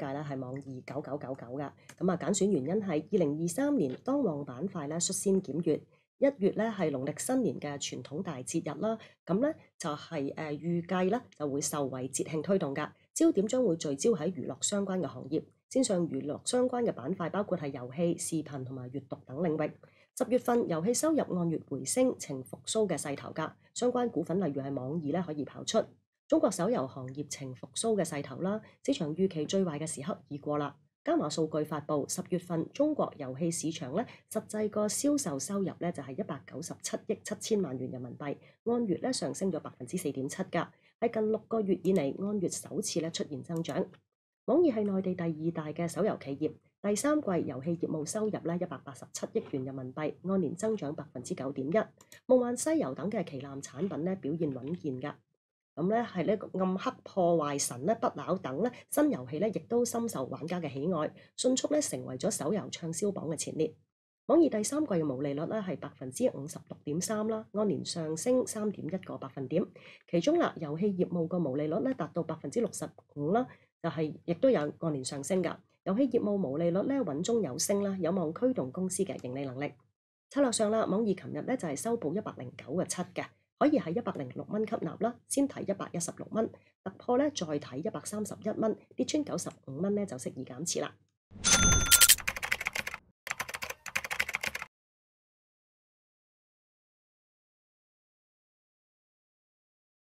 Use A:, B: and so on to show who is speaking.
A: 界咧係網易9999㗎。咁啊，揀選原因係2023年當旺板塊咧率先檢閱。1月咧係農曆新年嘅傳統大節日啦，咁咧就係預計咧就會受惠節慶推動㗎，焦點將會聚焦喺娛樂相關嘅行業，線上娛樂相關嘅板塊包括係遊戲、視頻同埋閱讀等領域。10月份遊戲收入按月回升，呈復甦嘅勢頭㗎，相關股份例如係網易咧可以跑出。中國手遊行業呈復甦嘅勢頭啦，市場預期最壞嘅時刻已過啦。加碼數據發布，10月份中國遊戲市場咧實際個銷售收入咧就係197億7千萬元人民幣，按月咧上升咗4.7%㗎，係近6個月以嚟按月首次咧出現增長。網易係內地第2大嘅手遊企業，第三季遊戲業務收入咧187億元人民幣，按年增長9.1%。夢幻西遊等嘅旗艦產品咧表現穩健㗎。咁咧係呢個暗黑破壞神咧不朽等咧新遊戲咧，亦都深受玩家嘅喜愛，迅速咧成為咗手遊暢銷榜嘅前列。網易第三季嘅毛利率咧係56.3%啦，按年上升3.1個百分點。其中啦，遊戲業務個毛利率咧達到65%啦，就係亦都有按年上升㗎。遊戲業務毛利率咧穩中有升啦，有望驅動公司嘅盈利能力。策略上啦，網易琴日咧就係收報109.7嘅。可以喺106蚊吸納啦，先睇116蚊，突破咧再睇131蚊，跌穿95蚊咧就適宜減持啦。